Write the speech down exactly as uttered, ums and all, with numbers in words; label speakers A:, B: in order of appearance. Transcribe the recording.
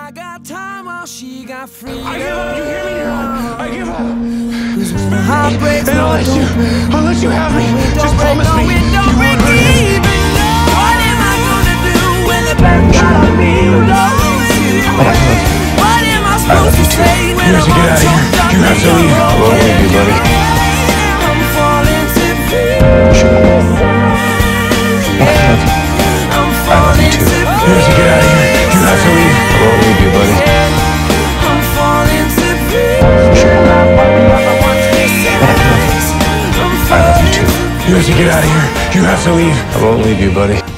A: I got time while she got freedom.
B: I give up, you hear me now? I give up.
A: When the heart breaks,
B: And I'll let you, I'll let you have me. Just promise me you won't hurt him.
A: What am I gonna do when the best part of me blows you away? What am I supposed to say when
B: You have to get out of here. You have to leave.
C: I won't leave you, buddy.
A: I'm falling to pieces. I'm falling to pieces.
B: You have to get out of here. You have to leave.
C: I won't leave you, buddy.
A: I'm falling to pieces. I'm
C: I love you too.
B: You have to get out of here. You have to leave.
C: I won't leave you, buddy.